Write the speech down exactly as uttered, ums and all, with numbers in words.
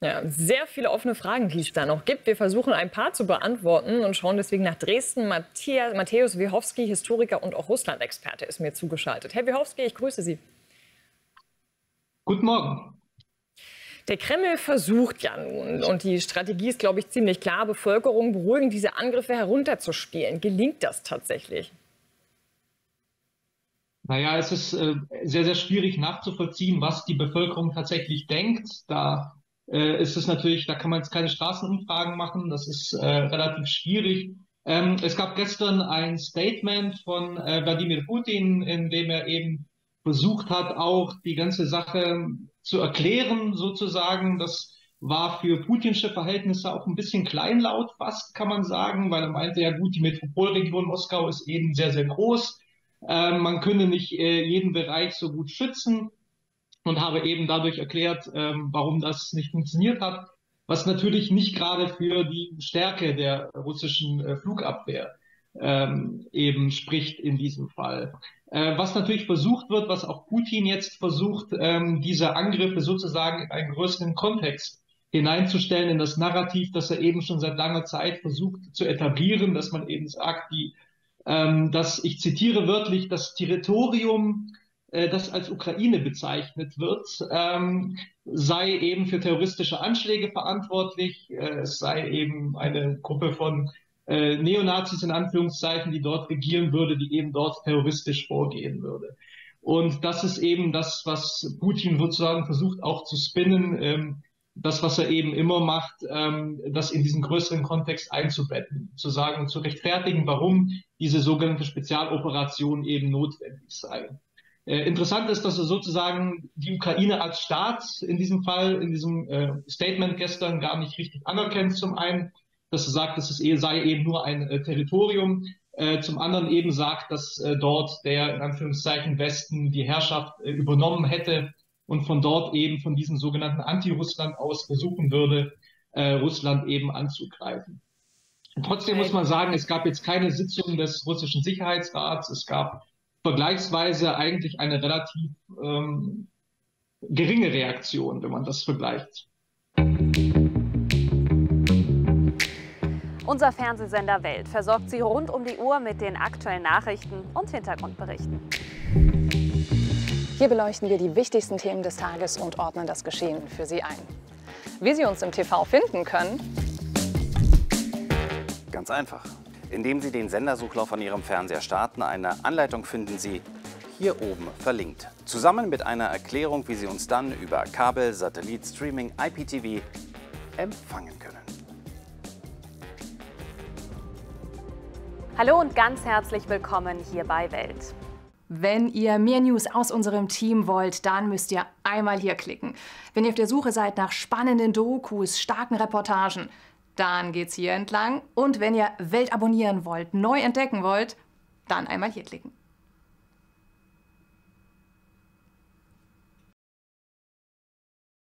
Ja, sehr viele offene Fragen, die es da noch gibt. Wir versuchen ein paar zu beantworten und schauen deswegen nach Dresden. Matthias, Matthäus Wiechowski, Historiker und auch Russland-Experte, ist mir zugeschaltet. Herr Wiechowski, ich grüße Sie. Guten Morgen. Der Kreml versucht ja nun, und die Strategie ist, glaube ich, ziemlich klar, Bevölkerung beruhigen, diese Angriffe herunterzuspielen. Gelingt das tatsächlich? Naja, es ist äh, sehr, sehr schwierig nachzuvollziehen, was die Bevölkerung tatsächlich denkt. Da äh, ist es natürlich, da kann man jetzt keine Straßenumfragen machen, das ist äh, relativ schwierig. Ähm, es gab gestern ein Statement von äh, Wladimir Putin, in dem er eben versucht hat, auch die ganze Sache zu erklären, sozusagen. Das war für putinsche Verhältnisse auch ein bisschen kleinlaut fast, kann man sagen, weil er meinte, ja gut, die Metropolregion Moskau ist eben sehr, sehr groß. Ähm, man könne nicht äh, jeden Bereich so gut schützen und habe eben dadurch erklärt, ähm, warum das nicht funktioniert hat, was natürlich nicht gerade für die Stärke der russischen äh, Flugabwehr ähm, eben spricht in diesem Fall. Äh, was natürlich versucht wird, was auch Putin jetzt versucht, ähm, diese Angriffe sozusagen in einen größeren Kontext hineinzustellen, in das Narrativ, das er eben schon seit langer Zeit versucht zu etablieren, dass man eben sagt, die ähm, dass, ich zitiere wörtlich, das Territorium, äh, das als Ukraine bezeichnet wird, ähm, sei eben für terroristische Anschläge verantwortlich. Äh, es sei eben eine Gruppe von äh, Neonazis in Anführungszeichen, die dort regieren würde, die eben dort terroristisch vorgehen würde. Und das ist eben das, was Putin sozusagen versucht auch zu spinnen, ähm, das, was er eben immer macht, ähm, das in diesen größeren Kontext einzubetten, zu sagen, zu rechtfertigen, warum diese sogenannte Spezialoperation eben notwendig sei. Äh, interessant ist, dass er sozusagen die Ukraine als Staat in diesem Fall, in diesem äh, Statement gestern gar nicht richtig anerkennt zum einen, dass er sagt, dass es eh, sei eben nur ein äh, Territorium, äh, zum anderen eben sagt, dass äh, dort der in Anführungszeichen Westen die Herrschaft äh, übernommen hätte und von dort eben von diesem sogenannten Anti-Russland aus versuchen würde, äh, Russland eben anzugreifen. Und trotzdem muss man sagen, es gab jetzt keine Sitzung des russischen Sicherheitsrats. Es gab vergleichsweise eigentlich eine relativ ähm, geringe Reaktion, wenn man das vergleicht. Unser Fernsehsender Welt versorgt Sie rund um die Uhr mit den aktuellen Nachrichten und Hintergrundberichten. Hier beleuchten wir die wichtigsten Themen des Tages und ordnen das Geschehen für Sie ein. Wie Sie uns im T V finden können? Ganz einfach. Indem Sie den Sendersuchlauf an Ihrem Fernseher starten, eine Anleitung finden Sie hier oben verlinkt. Zusammen mit einer Erklärung, wie Sie uns dann über Kabel, Satellit, Streaming, I P T V empfangen können. Hallo und ganz herzlich willkommen hier bei Welt. Wenn ihr mehr News aus unserem Team wollt, dann müsst ihr einmal hier klicken. Wenn ihr auf der Suche seid nach spannenden Dokus, starken Reportagen, dann geht's hier entlang. Und wenn ihr Welt abonnieren wollt, neu entdecken wollt, dann einmal hier klicken.